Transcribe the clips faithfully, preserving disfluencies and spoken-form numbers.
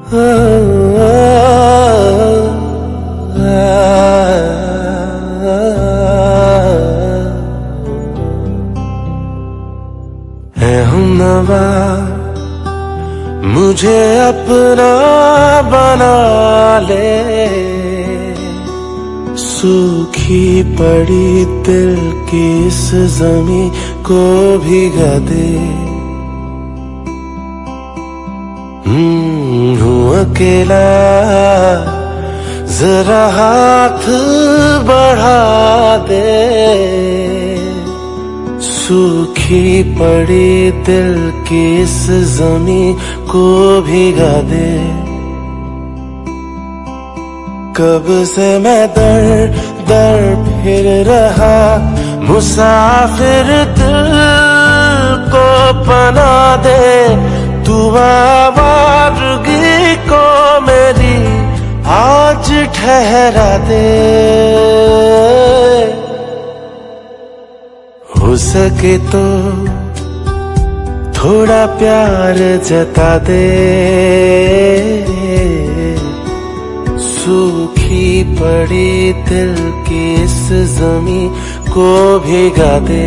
है हमनवा मुझे अपना बना ले, सूखी पड़ी दिल की इस ज़मीं को भिगा दे। हूँ हूँ अकेला जरा हाथ बढ़ा दे, सूखी पड़ी दिल की इस ज़मीं को भिगा दे। कब से मैं दर दर फिर रहा मुसाफिर, दिल को पना दे तू आवारगी को मेरी आज ठहरा दे। हो सके तो थोड़ा प्यार जता दे, सूखी पड़ी दिल की इस ज़मीं को भिगा दे।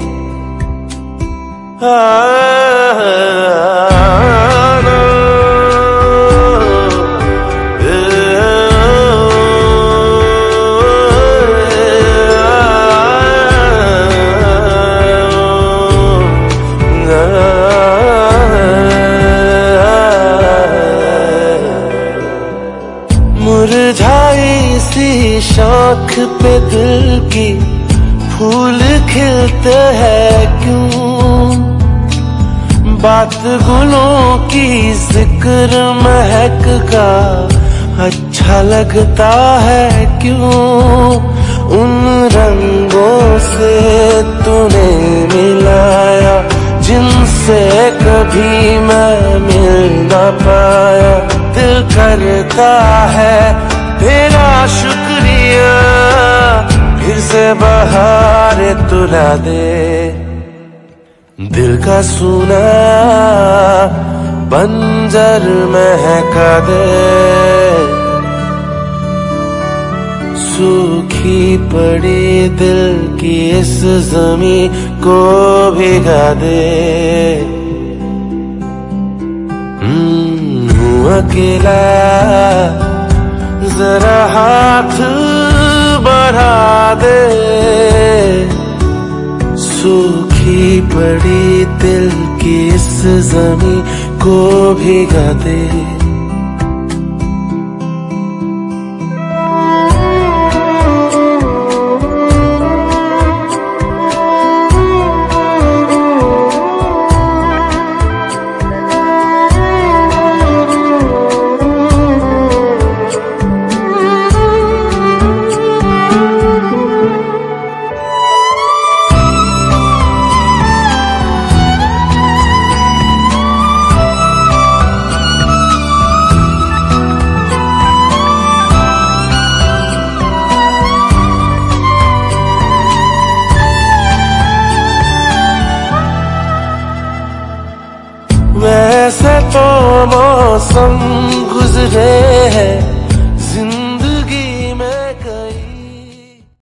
आ, मुरझाई सी शाख पे दिल की फूल खिलते हैं क्यों, बात गुलों की जिक्र महक का अच्छा लगता है क्यों। उन रंगों से तूने मिलाया जिनसे कभी मैं मिल ना पाया, दिल करता है तेरा शुक्रिया फिर से बहार तुला दे। दिल का सूना बंजर महका दे, सूखी पड़ी दिल की इस ज़मीं को भिगा दे। हूँ अकेला जरा हाथ बढ़ा दे, सूखी पड़ी दिल की इस ज़मीं को भिगा दे।